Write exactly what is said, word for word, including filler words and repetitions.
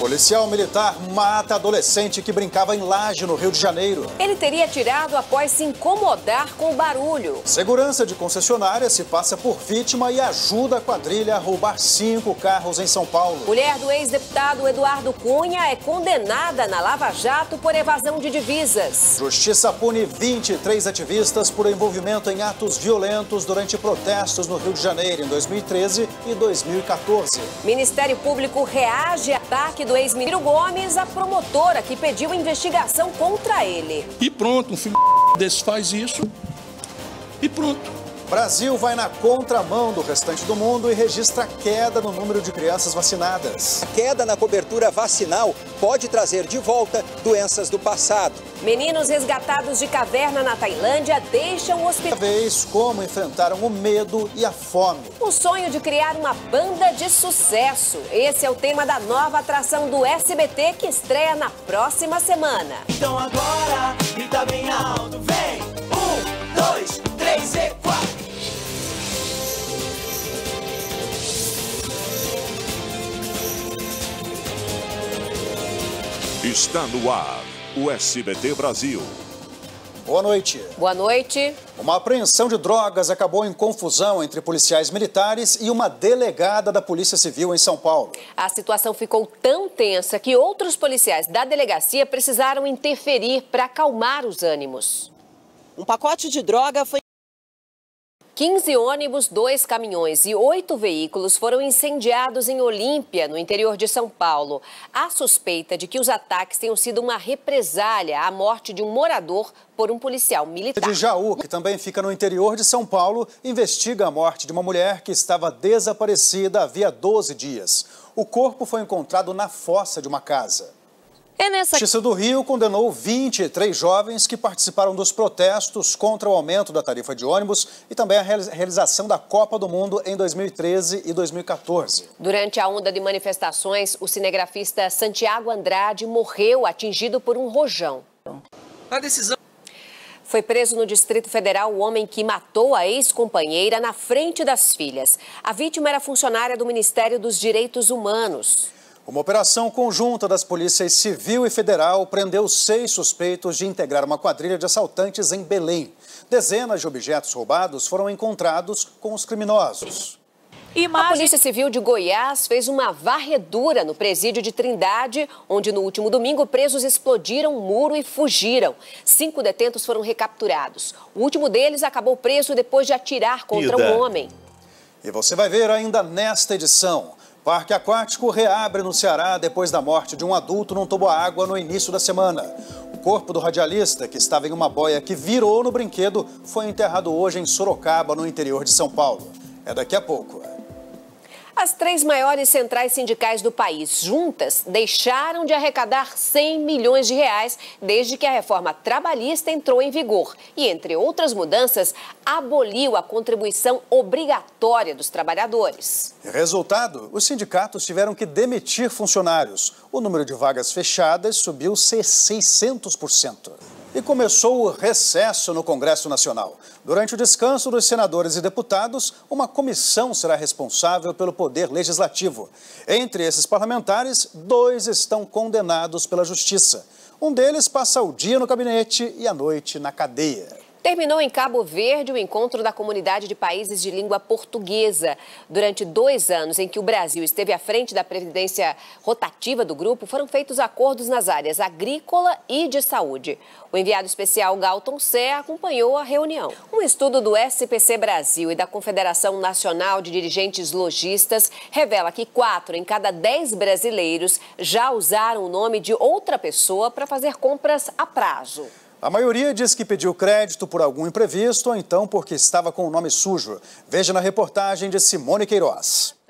Policial militar mata adolescente que brincava em laje no Rio de Janeiro. Ele teria atirado após se incomodar com o barulho. Segurança de concessionária se passa por vítima e ajuda a quadrilha a roubar cinco carros em São Paulo. Mulher do ex-deputado Eduardo Cunha é condenada na Lava Jato por evasão de divisas. Justiça pune vinte e três ativistas por envolvimento em atos violentos durante protestos no Rio de Janeiro em dois mil e treze e dois mil e quatorze. Ministério Público reage a ataque do ex-ministro Gomes à promotora que pediu investigação contra ele. E pronto, um filho desse faz isso e pronto. Brasil vai na contramão do restante do mundo e registra queda no número de crianças vacinadas. A queda na cobertura vacinal pode trazer de volta doenças do passado. Meninos resgatados de caverna na Tailândia deixam o hospital. Vez como enfrentaram o medo e a fome. O sonho de criar uma banda de sucesso. Esse é o tema da nova atração do S B T que estreia na próxima semana. Então agora, grita bem alto, vem! Um, dois, três e quatro! Está no ar, o S B T Brasil. Boa noite. Boa noite. Uma apreensão de drogas acabou em confusão entre policiais militares e uma delegada da Polícia Civil em São Paulo. A situação ficou tão tensa que outros policiais da delegacia precisaram interferir para acalmar os ânimos. Um pacote de droga foi... quinze ônibus, dois caminhões e oito veículos foram incendiados em Olímpia, no interior de São Paulo. Há suspeita de que os ataques tenham sido uma represália à morte de um morador por um policial militar. De Jaú, que também fica no interior de São Paulo, investiga a morte de uma mulher que estava desaparecida havia doze dias. O corpo foi encontrado na fossa de uma casa. É nessa... A Justiça do Rio condenou vinte e três jovens que participaram dos protestos contra o aumento da tarifa de ônibus e também a realização da Copa do Mundo em dois mil e treze e dois mil e quatorze. Durante a onda de manifestações, o cinegrafista Santiago Andrade morreu atingido por um rojão. A decisão... Foi preso no Distrito Federal o homem que matou a ex-companheira na frente das filhas. A vítima era funcionária do Ministério dos Direitos Humanos. Uma operação conjunta das polícias civil e federal prendeu seis suspeitos de integrar uma quadrilha de assaltantes em Belém. Dezenas de objetos roubados foram encontrados com os criminosos. Imagem... A Polícia Civil de Goiás fez uma varredura no presídio de Trindade, onde no último domingo presos explodiram um muro e fugiram. Cinco detentos foram recapturados. O último deles acabou preso depois de atirar contra um homem. E você vai ver ainda nesta edição. Parque aquático reabre no Ceará depois da morte de um adulto num toboágua no início da semana. O corpo do radialista, que estava em uma boia que virou no brinquedo, foi enterrado hoje em Sorocaba, no interior de São Paulo. É daqui a pouco. As três maiores centrais sindicais do país, juntas, deixaram de arrecadar cem milhões de reais desde que a reforma trabalhista entrou em vigor. E, entre outras mudanças, aboliu a contribuição obrigatória dos trabalhadores. Resultado, os sindicatos tiveram que demitir funcionários. O número de vagas fechadas subiu seiscentos por cento. E começou o recesso no Congresso Nacional. Durante o descanso dos senadores e deputados, uma comissão será responsável pelo poder legislativo. Entre esses parlamentares, dois estão condenados pela Justiça. Um deles passa o dia no gabinete e a noite na cadeia. Terminou em Cabo Verde o encontro da comunidade de países de língua portuguesa. Durante dois anos em que o Brasil esteve à frente da presidência rotativa do grupo, foram feitos acordos nas áreas agrícola e de saúde. O enviado especial Galton Sé acompanhou a reunião. Um estudo do S P C Brasil e da Confederação Nacional de Dirigentes Lojistas revela que quatro em cada dez brasileiros já usaram o nome de outra pessoa para fazer compras a prazo. A maioria diz que pediu crédito por algum imprevisto ou então porque estava com o nome sujo. Veja na reportagem de Simone Queiroz.